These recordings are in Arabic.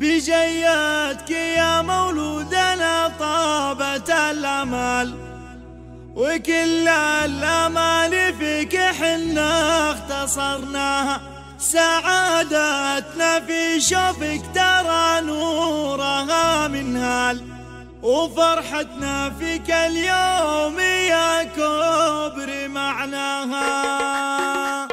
بجيتك يا مولودنا طابت الامال، وكل الامال فيك حنا اختصرناها. سعادتنا في شوفك ترى نورها من هال، وفرحتنا فيك اليوم يا كبر معناها.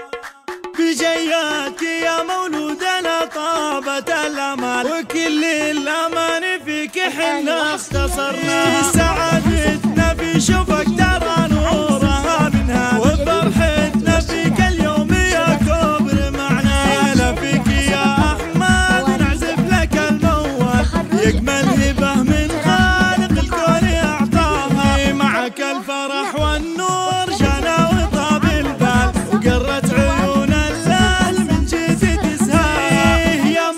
بجيتك يا مولودنا طابت الامال، وكل الامان فيك حنا اختصرناها. سعادتنا في شوفك ترى نورها منها، وفرحتنا فيك اليوم يا كبر معناها. لا فيك يا احمد نعزف لك الموال، يكمل هبه من خالق الكون اعطاها. معك الفرح والنور جانا وطاب البال، وقرت عيون الاهل من جديد تسهال. يا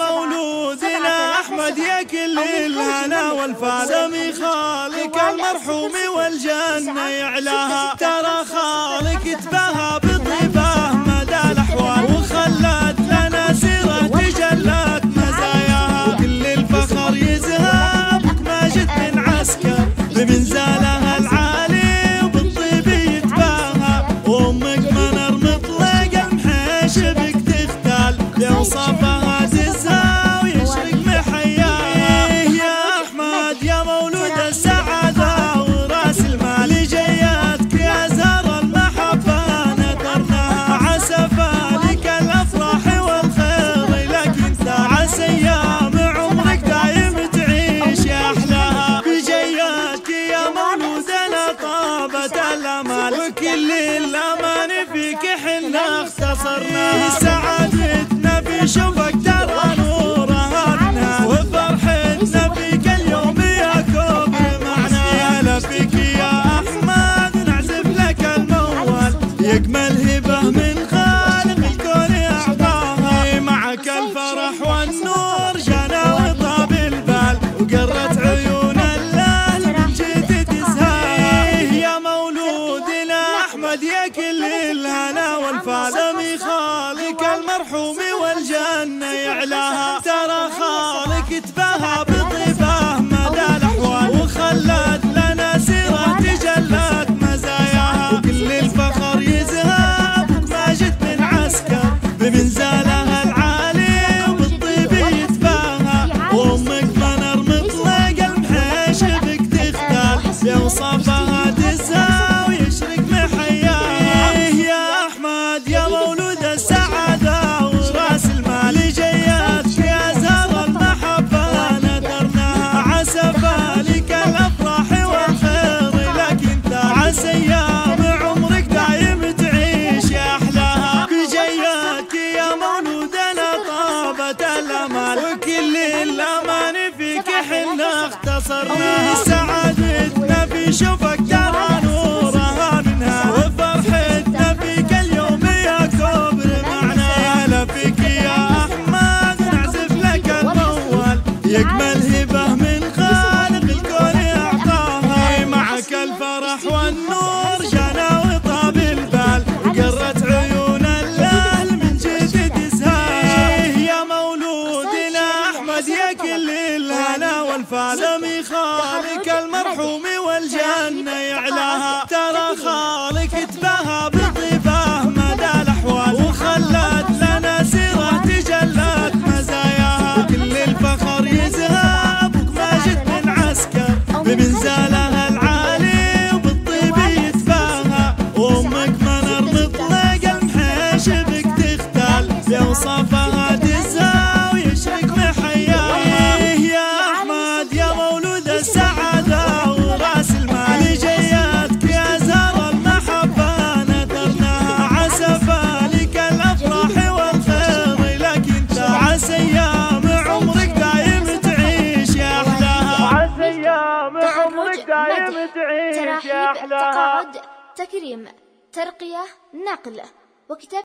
مولودنا احمد يا كل الهنا والفال، سمي خالق المرحوم والجنه يعلاها. ترى خالق تباهى بطيبه مدى الاحوال، وخلت لنا سيره تجلت مزاياها. وكل الفخر يذهب ماجد من عسكر بمنزلها العالي، وبالطيب يتباهى. وامك منر مطلق المحيش بك تختال، بأوصافها تزهى ويشرق محياها. يا احمد يا مولود السعاده وراس المال، جيتك يا زهر المحبه نذرناها. عسى فالك الافراح والخير لك انت، عسى ايام عمرك دايم تعيش يا احلاها. بجيتك يا مولودنا طابت الامال، وكل الامان فيك حنا اختصرناها. سعادتنا في شوفك ترى نورها منها، وفرحتنا فيك اليوم يا كبر معناها. لا فيك يا احمد نعزف لك الموال، يكمل هبه من خالق الكون اعطاها. معك الفرح والنور جانا وطاب البال، وقرت عيون الاهل من جديد تسهال. يا مولودنا احمد يا كل الهنا والفال، سمي خالق المرحوم والجنه يعلاها. ترى خالق تباهى بطيبه مدى الاحوال، وخلت لنا سيره تجلت مزاياها. وكل الفخر يذهب ماجد من عسكر بمنزلها العالي، وبالطيب يتباهى. وامك منر مطلق المحيش بك تختال، بأوصافها تزهى ويشرق محياها. يا احمد يا مولود السعاده وراس المال، جيتك يا زهر المحبه نذرناها. عسى فالك الافراح والخير لك انت، عسى ايام عمرك دايم تعيش يا احلاها. بجيتك يا مولودنا طابت الامال، وكل الامان فيك حنا اختصرناها. سعادتنا في شوفك ترى نورها منها، وفرحتنا فيك اليوم يا كبر معناها. لا فيك يا احمد نعزف لك الموال، يكمل هبه من خالق الكون اعطاها. معك الفرح والنور جانا وطاب البال، وقرت عيون الاهل من جديد تسهال. يا مولودنا احمد يا كل الهنا والفال، سمي خالق المرحوم والجنه يعلاها. ترى خالق تباهى بطيبه مدى الاحوال، وخلت لنا سيره تجلت مزاياها. وكل الفخر يذهب ماجد من عسكر بمنزلها العالي، وبالطيب يتباهى. وامك منر مطلق المحيش بك تختال، بأوصافها تزهى ويشرق محياها. يا احمد يا مولود السعاده وراس المال، جيتك يا زهر المحبه نذرناها. عسى فالك الافراح والخير لك انت، عسى ايام عمرك دايم تعيش يا احلاها. عسى ايام عمرك دايم تعيش يا احلاها. تقاعد، تكريم، ترقيه، نقل، وكتاب